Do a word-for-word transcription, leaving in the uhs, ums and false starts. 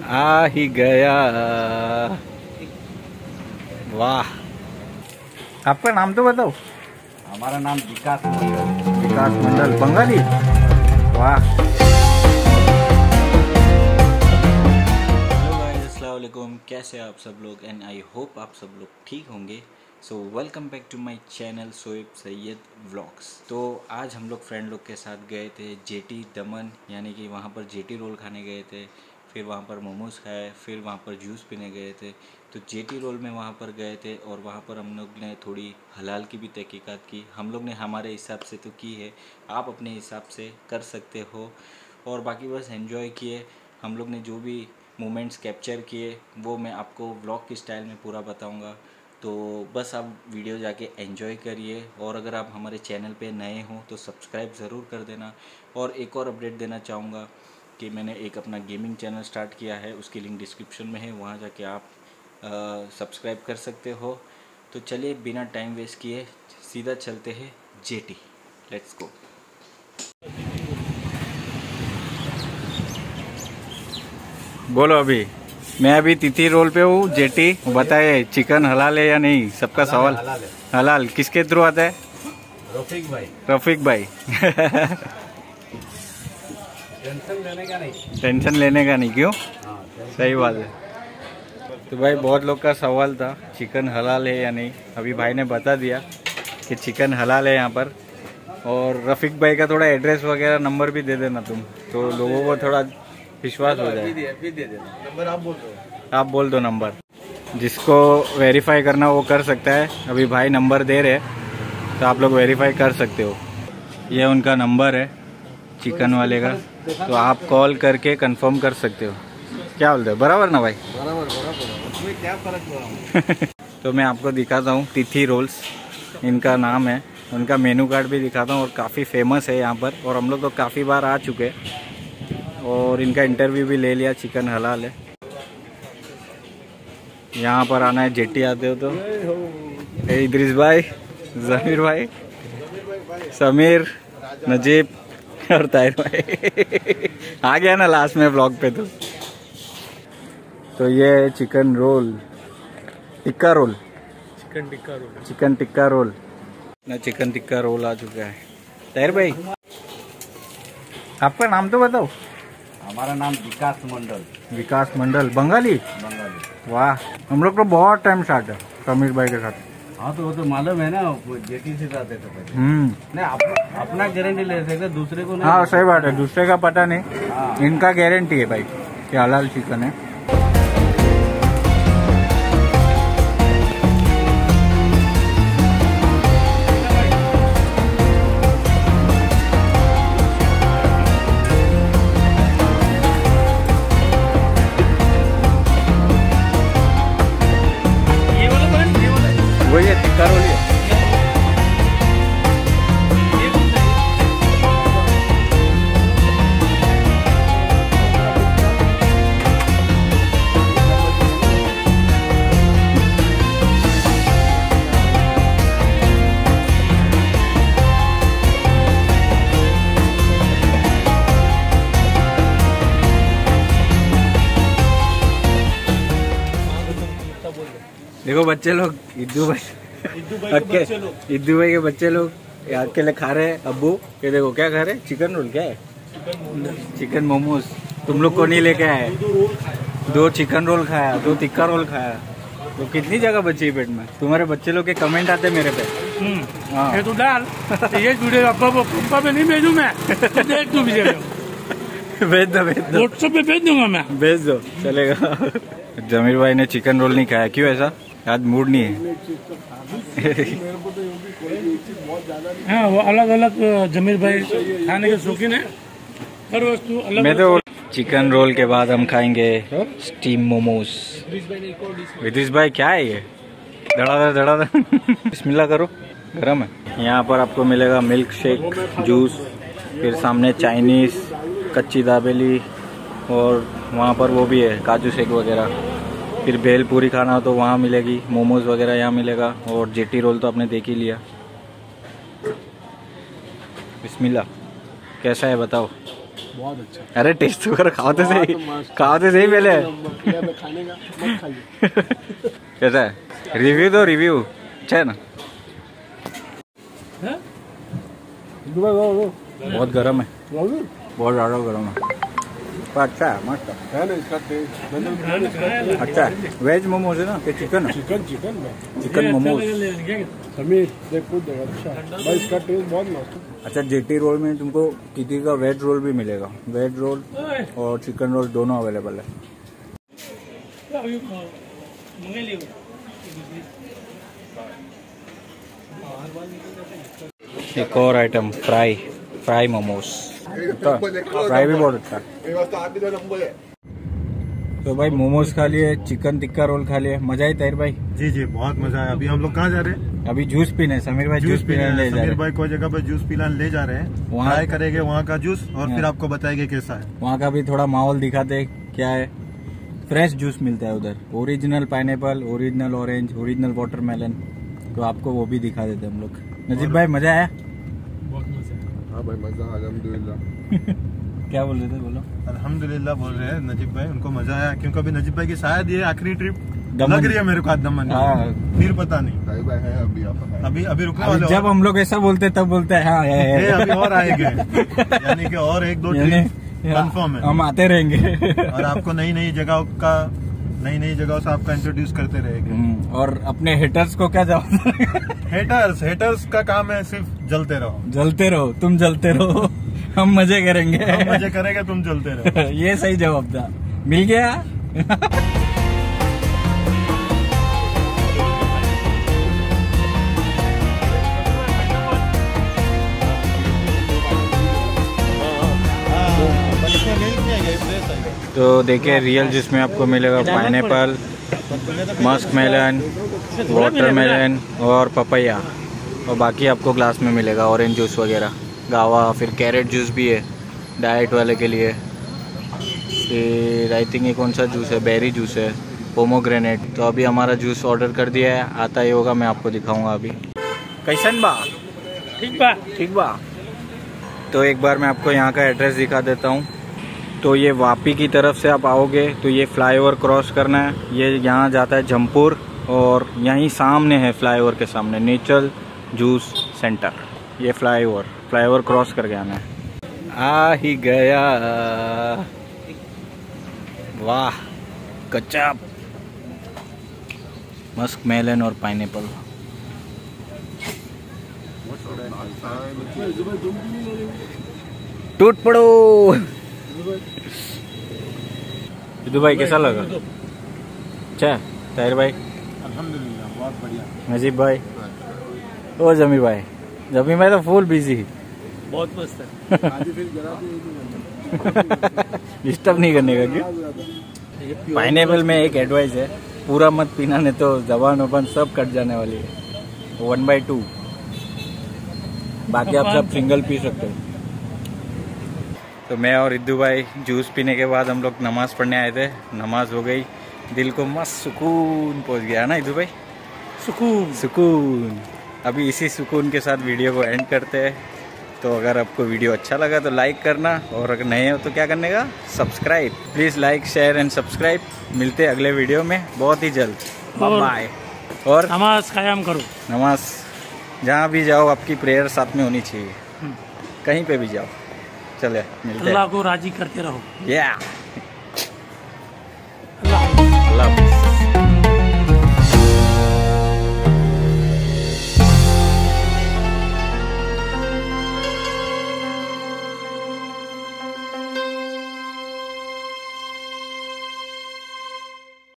आ ही गया। वाह, आपका नाम तो बताओ। हमारा नाम विकास मंडल। विकास मंडल, बंगाली। वाह। हेलो गाइस, अस्सलाम वालेकुम। कैसे आप सब लोग? एंड आई होप आप सब लोग ठीक होंगे। So welcome back to my channel Shoaib Syed vlogs. तो आज हम लोग फ्रेंड लोग के साथ गए थे जेटी दमन, यानी कि वहाँ पर जेटी रोल खाने गए थे। फिर वहाँ पर मोमोज खाए, फिर वहाँ पर जूस पीने गए थे। तो जेटी रोल में वहाँ पर गए थे और वहाँ पर हम लोग ने थोड़ी हलाल की भी तहकीकात की। हम लोग ने हमारे हिसाब से तो की है, आप अपने हिसाब से कर सकते हो। और बाकी बस एंजॉय किए। हम लोग ने जो भी मोमेंट्स कैप्चर किए वो मैं आपको व्लॉग की स्टाइल में पूरा बताऊंगा। तो बस आप वीडियो जाके एंजॉय करिए। और अगर आप हमारे चैनल पे नए हो तो सब्सक्राइब ज़रूर कर देना। और एक और अपडेट देना चाहूँगा कि मैंने एक अपना गेमिंग चैनल स्टार्ट किया है, उसकी लिंक डिस्क्रिप्शन में है, वहाँ जाके आप सब्सक्राइब कर सकते हो। तो चलिए बिना टाइम वेस्ट किए सीधा चलते हैं जेटी। Let's go. बोलो, अभी मैं अभी तिथि रोल पे हूँ जेटी। बताइए चिकन हलाल है या नहीं? सबका सवाल। हलाल है। हलाल किसके थ्रू आता है? रफीक भाई। रफीक भाई। टेंशन लेने का नहीं। टेंशन लेने का नहीं, क्यों? हाँ, सही बात है। तो भाई बहुत लोग का सवाल था चिकन हलाल है या नहीं। अभी भाई ने बता दिया कि चिकन हलाल है यहाँ पर। और रफीक भाई का थोड़ा एड्रेस वगैरह नंबर भी दे देना तुम, तो लोगों को थोड़ा विश्वास हो जाए। दे देना नंबर, आप बोल दो। आप बोल दो नंबर। जिसको वेरीफाई करना वो कर सकता है। अभी भाई नंबर दे रहे, तो आप लोग वेरीफाई कर सकते हो। ये उनका नंबर है चिकन वाले का, तो आप कॉल करके कंफर्म कर सकते हो। क्या बोलते हो? बराबर ना भाई? बराबर बराबर, उसमें क्या फर्क पड़ा? तो मैं आपको दिखाता हूँ तिथि रोल्स, इनका नाम है। उनका मेनू कार्ड भी दिखाता हूँ और काफ़ी फेमस है यहाँ पर। और हम लोग तो काफ़ी बार आ चुके और इनका इंटरव्यू भी ले लिया। चिकन हलाल है। यहाँ पर आना है, जेटी आते हो तो। ए इद्रिस भाई, जमीर भाई, समीर, नजीब और ताहिर भाई आ गया ना लास्ट में ब्लॉग पे। तो तो ये chicken roll, tikka roll, chicken tikka roll. Chicken tikka roll ना, चिकन टिक्का रोल आ चुका है। ताहिर भाई, आपका नाम तो बताओ। हमारा नाम विकास मंडल। विकास मंडल, बंगाली। बंगाली। वाह, हम लोग तो बहुत टाइम स्टार्ट है समीर भाई के साथ। हाँ तो वो तो मालूम है ना, जेटी से जाते थे पहले। हम्म नहीं, अपना अपना गारंटी ले सकते, दूसरे को नहीं। हाँ सही बात है, दूसरे का पता नहीं। हाँ। इनका गारंटी है भाई कि हलाल चिकन है। वही है, टिक्का रोल है। देखो बच्चे लोग, इद्दू भाई, इद्दू भाई के बच्चे लोग अकेले खा रहे हैं। अब्बू ये देखो क्या खा रहे हैं, चिकन रोल। क्या है? चिकन मोमोज। तुम लोग को नहीं लेके आए? दो चिकन रोल खाया, दो टिक्का रोल खाया। तो कितनी जगह बची पेट में? तुम्हारे बच्चे लोग के कमेंट आते मेरे पे। हाँ तू डाल ये वीडियो पप्पा पे नहीं भेजू मैं, देख तू वीडियो भेज दो, भेज दो, व्हाट्सएप पे भेज दूंगा मैं। भेज दो, चलेगा। जमीर भाई ने चिकन रोल नहीं खाया, क्यों ऐसा? आज मूड नहीं है। हाँ, वो अलग अलग जमीर भाई खाने के शौकीन है, हर वस्तु अलग। मैं तो चिकन रोल के बाद हम खाएंगे स्टीम मोमोज। विदिश भाई क्या है ये? धड़ा धड़ा धड़ा बिस्मिल्लाह करो, गरम है। यहाँ पर आपको मिलेगा मिल्क शेक, जूस, फिर सामने चाइनीज, कच्ची दाबेली, और वहाँ पर वो भी है काजू शेक वगैरह। फिर भेल पूरी खाना हो तो वहाँ मिलेगी, मोमोज वगैरह यहाँ मिलेगा। और जेटी रोल तो आपने देख ही लिया। बिस्मिल्लाह, कैसा है बताओ? बहुत अच्छा। अरे टेस्ट तो करो, खाओ तो सही, खाओ तो सही पहले। खाने का मत खाइए। कैसा है? रिव्यू दो, रिव्यू अच्छा है ना? बहुत गर्म है, बहुत ज़्यादा गर्म है, पर अच्छा है, मस्त है ना इसका टेस्ट। अच्छा है। वेज मोमोज है ना कि chicken? Chicken chicken chicken momos. Sameer देख खुद देख, अच्छा भाई इसका टेस्ट बहुत मस्त है। अच्छा, जेटी रोल में तुमको किटी का वेज रोल भी मिलेगा, वेज रोल और चिकन रोल दोनों अवेलेबल है। एक और item, fry fry momos, fry भी बहुत अच्छा है। तो भाई मोमोज खा लिए, चिकन टिक्का रोल खा लिए, मजा आई ताहिर भाई? जी जी बहुत मजा आया। अभी हम लोग कहाँ जा रहे हैं? अभी जूस पीने, समीर भाई जूस पीने ले जा रहे समीर भाई को जगह पर जूस पिलाने ले जा रहे हैं, वहाँ ट्राई करेंगे वहाँ का जूस और फिर आपको बताएंगे कैसा है। वहाँ का भी थोड़ा माहौल दिखाते क्या है। फ्रेश जूस मिलता है उधर, original pineapple, original orange, original watermelon, तो आपको वो भी दिखा देते हम लोग। नजीब भाई मजा आया? बहुत मजा। हाँ भाई मजा, अल्हम्दुलिल्लाह। क्या बोल रहे थे, बोलो। अल्हम्दुलिल्लाह बोल रहे हैं नजीब भाई, उनको मजा आया क्योंकि अभी नजीब भाई की शायद ये आखिरी ट्रिप दमन। लग रही है मेरे को आज दमन। हाँ। फिर पता नहीं, भाई भाई है अभी आप अभी अभी रुकने अभी वाले जब और- हम लोग ऐसा बोलते तब बोलते हैं हाँ है, है, ये है। अभी और आएंगे, यानी कि और एक दो यानी ट्रिप कंफर्म है। हम आते रहेंगे। और आपको नई नई जगहों का नई नई जगहों से आपका इंट्रोड्यूस करते रहेंगे। हम्म, और अपने हेटर्स को क्या जवाब? हेटर्स हेटर्स का काम है सिर्फ जलते रहो, जलते रहो, तुम जलते रहो, हम मजे करेंगे। हम मजे करेंगे, तुम जलते रहो। ये सही जवाब था, मिल गया। तो देखिए रियल जिसमें आपको मिलेगा पाइनएप्पल, मस्क मेलन, वाटरमेलन और पपैया, और बाकी आपको ग्लास में मिलेगा ऑरेंज जूस वगैरह, गावा, फिर कैरेट जूस भी है डाइट वाले के लिए। फिर आई थिंक ये कौन सा जूस है, बेरी जूस है, पोमोग्रेनेट। तो अभी हमारा जूस ऑर्डर कर दिया है, आता ही होगा, मैं आपको दिखाऊंगा अभी। कैसन बा? ठीक बा। ठीक बा। तो एक बार मैं आपको यहाँ का एड्रेस दिखा देता हूँ। तो ये वापी की तरफ से आप आओगे तो ये फ्लाईओवर क्रॉस करना है, ये यहाँ जाता है जमपुर, और यहीं सामने है फ्लाईओवर के सामने नेचर जूस सेंटर। ये फ्लाईओवर फ्लाईओवर क्रॉस करके आना है। आ ही गया, वाह गजब, मस्क मेलन और पाइनएप्पल। टूट पड़ो। विदु भाई कैसा लगा? अच्छा ताहिर भाई? अल्हम्दुलिल्लाह बहुत बढ़िया। नजीब भाई? ओ जमी भाई, जमी भाई तो फुल बिजी, बहुत मस्त है। डिस्टर्ब नहीं करने का क्यों? पाइनएप्पल में एक एडवाइस है, पूरा मत पीना, नहीं तो जबान वबान सब कट जाने वाली है। वन बाई टू, बाकी आप सब सिंगल पी सकते हो। तो मैं और इद्दू भाई जूस पीने के बाद हम लोग नमाज पढ़ने आए थे, नमाज हो गई, दिल को मस्त सुकून पहुंच गया ना इद्दू भाई? सुकून सुकून। अभी इसी सुकून के साथ वीडियो को एंड करते हैं। तो अगर आपको वीडियो अच्छा लगा तो लाइक करना, और अगर नए हो तो क्या करने का, subscribe. Please like share and subscribe. मिलते हैं अगले वीडियो में बहुत ही जल्द। और- बाय। और नमाज कायम करो। नमाज जहाँ भी जाओ आपकी प्रेयर साथ में होनी चाहिए, कहीं पे भी जाओ। चले मिलते हैं। अल्लाह को राजी करते रहो। Yeah.